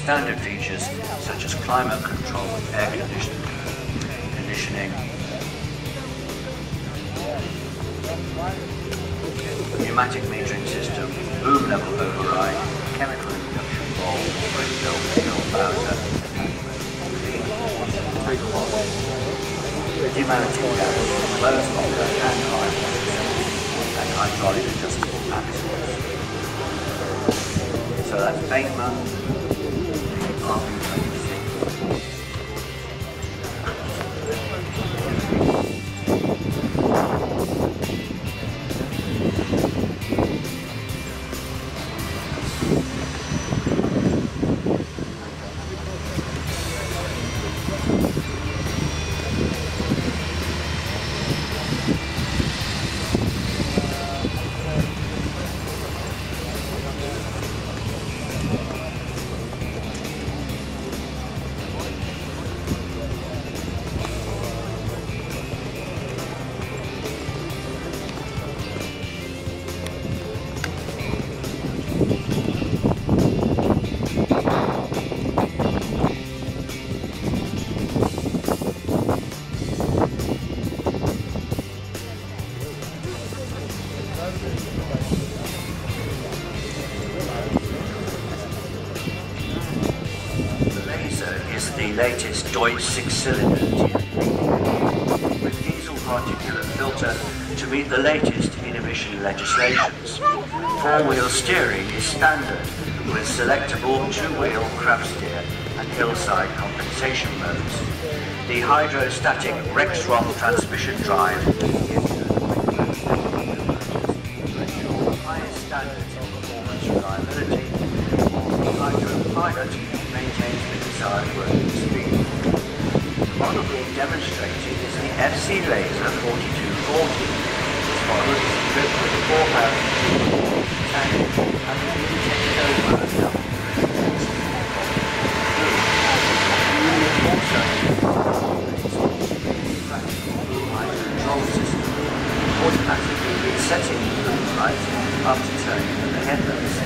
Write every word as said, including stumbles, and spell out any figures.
standard features such as climate control, air conditioning, conditioning, pneumatic metering system, boom level override, chemical induction bulb, brake build, fuel bowser, pneumatic gas, closed locker and drive and hydraulic adjustable axles. So that's Bateman, R B twenty-six. The latest Deutz six-cylinder T F P with diesel particulate filter to meet the latest in-emission legislations. Four-wheel steering is standard with selectable two-wheel craft steer and hillside compensation modes. The hydrostatic Rexroth transmission drive highest standards of performance reliability. The Hydropilot maintains the desired working speed. The model being demonstrated is the F C Laser forty-two forty. This model is equipped with a four thousand tank and will be taken over as well. Control system, automatically resetting the boom light after turning of the headlamps.